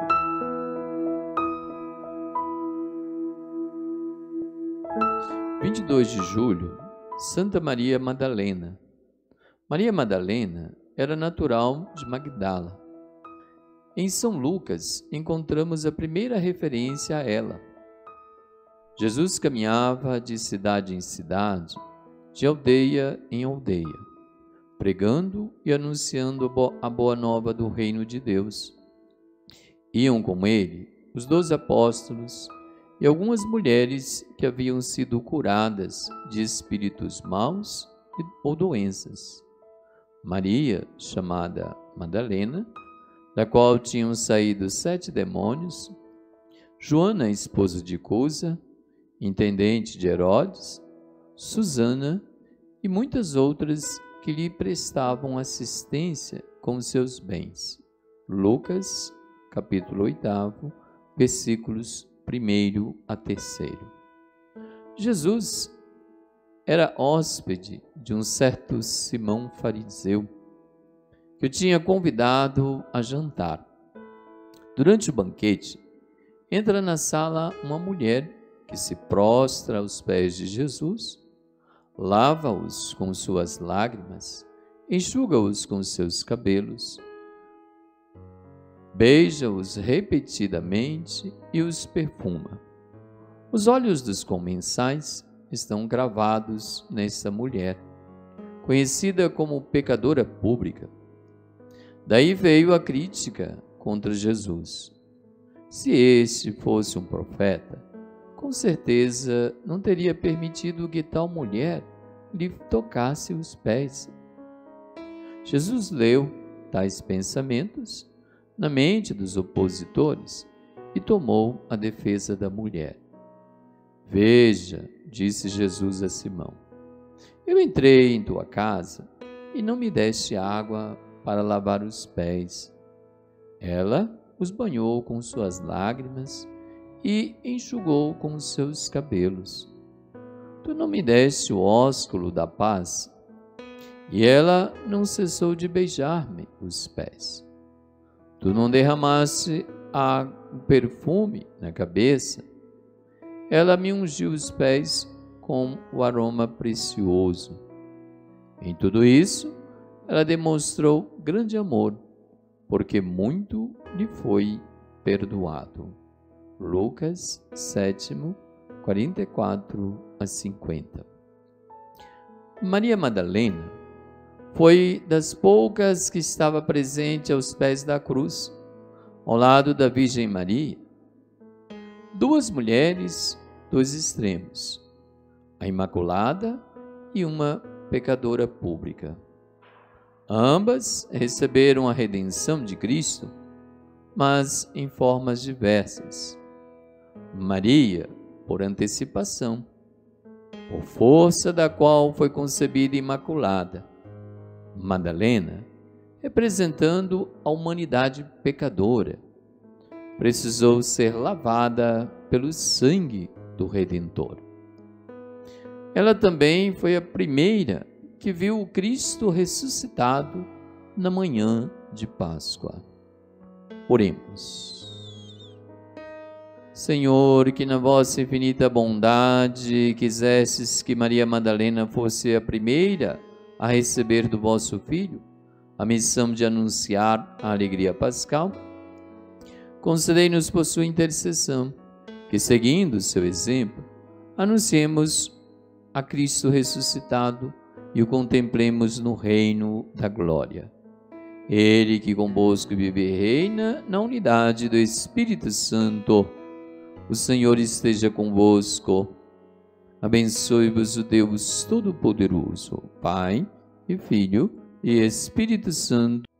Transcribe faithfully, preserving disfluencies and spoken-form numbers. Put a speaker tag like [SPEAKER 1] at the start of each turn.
[SPEAKER 1] vinte e dois de julho, Santa Maria Madalena. Maria Madalena era natural de Magdala. Em São Lucas encontramos a primeira referência a ela. Jesus caminhava de cidade em cidade, de aldeia em aldeia, pregando e anunciando a boa nova do reino de Deus. Iam com ele os doze apóstolos e algumas mulheres que haviam sido curadas de espíritos maus ou doenças. Maria, chamada Madalena, da qual tinham saído sete demônios, Joana, esposa de Cusa, intendente de Herodes, Susana e muitas outras que lhe prestavam assistência com seus bens. Lucas, capítulo oito, versículos primeiro a terceiro. Jesus era hóspede de um certo Simão fariseu, que o tinha convidado a jantar. Durante o banquete, entra na sala uma mulher que se prostra aos pés de Jesus, lava-os com suas lágrimas, enxuga-os com seus cabelos, beija-os repetidamente e os perfuma. Os olhos dos comensais estão gravados nessa mulher, conhecida como pecadora pública. Daí veio a crítica contra Jesus. Se este fosse um profeta, com certeza não teria permitido que tal mulher lhe tocasse os pés. Jesus leu tais pensamentos na mente dos opositores e tomou a defesa da mulher. Veja, disse Jesus a Simão, eu entrei em tua casa e não me deste água para lavar os pés. Ela os banhou com suas lágrimas e enxugou com os seus cabelos. Tu não me deste o ósculo da paz? E ela não cessou de beijar-me os pés. Tu não derramaste a perfume na cabeça? Ela me ungiu os pés com o aroma precioso. Em tudo isso, ela demonstrou grande amor, porque muito lhe foi perdoado. Lucas sete, quarenta e quatro a cinquenta. Maria Madalena foi das poucas que estava presente aos pés da cruz, ao lado da Virgem Maria. Duas mulheres, dois extremos, a Imaculada e uma pecadora pública. Ambas receberam a redenção de Cristo, mas em formas diversas. Maria, por antecipação, por força da qual foi concebida imaculada. Madalena, representando a humanidade pecadora, precisou ser lavada pelo sangue do Redentor. Ela também foi a primeira que viu o Cristo ressuscitado na manhã de Páscoa. Oremos. Senhor, que na vossa infinita bondade quisestes que Maria Madalena fosse a primeira a receber do vosso Filho a missão de anunciar a alegria pascal, concedei-nos por sua intercessão que, seguindo o seu exemplo, anunciemos a Cristo ressuscitado e o contemplemos no reino da glória. Ele que convosco vive e reina na unidade do Espírito Santo. O Senhor esteja convosco. Abençoe-vos o Deus Todo-Poderoso, Pai e Filho e Espírito Santo.